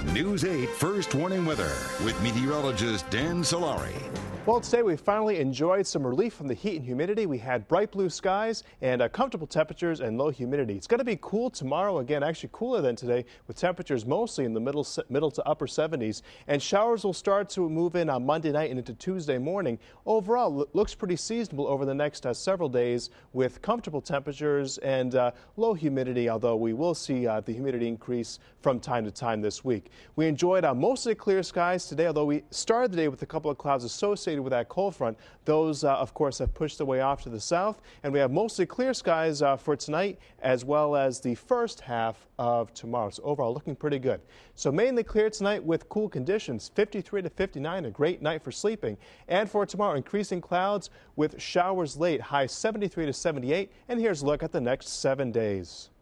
News 8 First Warning Weather with meteorologist Dan Solari. Well, today we finally enjoyed some relief from the heat and humidity. We had bright blue skies and comfortable temperatures and low humidity. It's going to be cool tomorrow again, actually cooler than today, with temperatures mostly in the middle to upper 70s. And showers will start to move in on Monday night and into Tuesday morning. Overall, looks pretty seasonable over the next several days with comfortable temperatures and low humidity, although we will see the humidity increase from time to time this week. We enjoyed mostly clear skies today, although we started the day with a couple of clouds associated with that cold front. Those, of course, have pushed their way off to the south, and we have mostly clear skies for tonight as well as the first half of tomorrow. So overall, looking pretty good. So mainly clear tonight with cool conditions, 53 to 59, a great night for sleeping. And for tomorrow, increasing clouds with showers late, high 73 to 78. And here's a look at the next 7 days.